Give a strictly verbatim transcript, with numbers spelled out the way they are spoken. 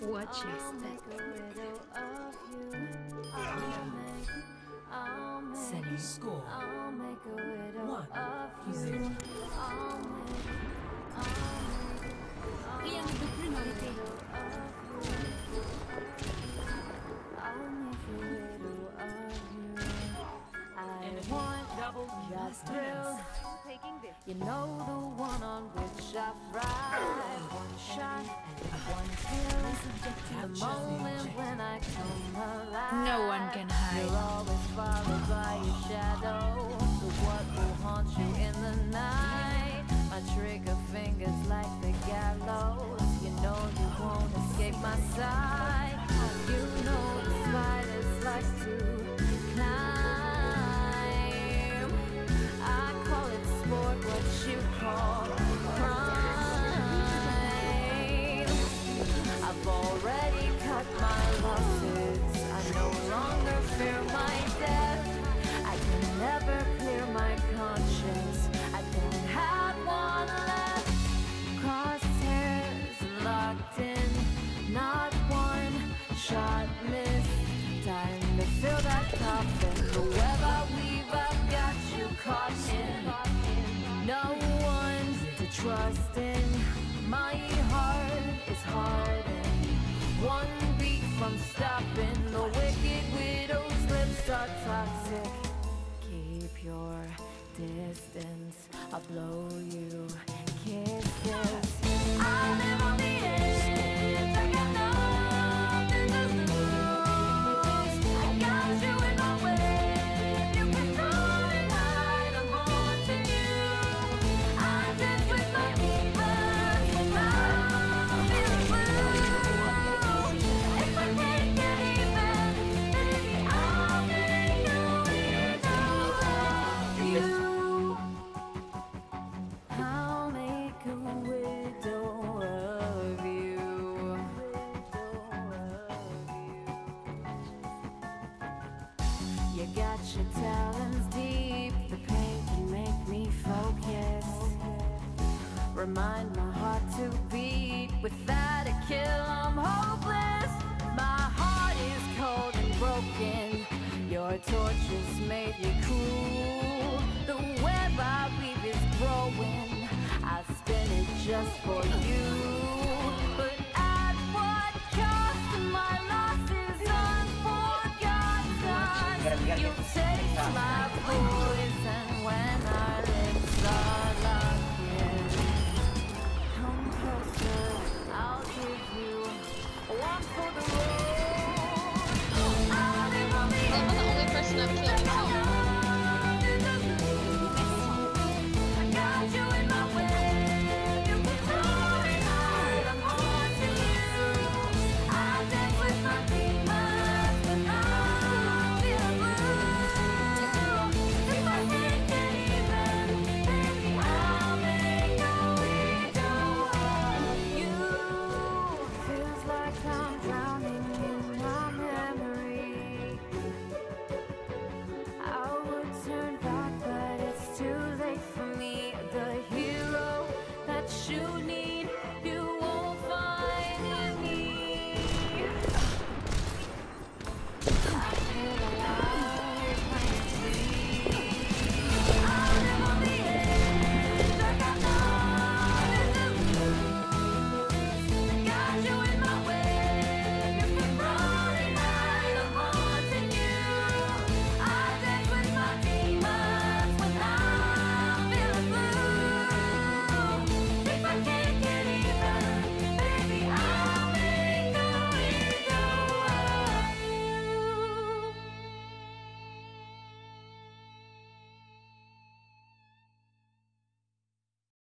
Watch your step. Salut. Score. One. Zéro. Rien ne peut plus m'arrêter. Just thrill. You know the one on which I ride. One shot, one kill. The moment when I come alive. No one can You're hide. always followed by your shadow. The what will haunt you in the night. My trigger fingers like the gallows. You know you won't escape my sight. You know the spiders like to climb. I call it sport, what you call crime. I've already cut my losses. I no longer fear my death. I can never clear my conscience. I don't have one left. Crosshairs locked in, not one shot missed. Time to fill that coffin. The web I weave, I've got you caught in. No one to trust in. My heart is hardened. One beat from stopping. The wicked widow's lips are toxic. Keep your distance. I'll blow you kisses. I live on the edge. I got nothing to lose. I got you in my way. You can run and hide. I'm haunting you. I dance with my demons when I'm feeling blue. If I can't get even, maybe I'll make a widow of you. I'll make a widow of you. You got your talons deep. The pain can make me focus. Remind my heart to beat. Without a kill, I'm hopeless. My heart is cold and broken. Your tortures made me cruel. The web I weave is growing. I spin it just for you.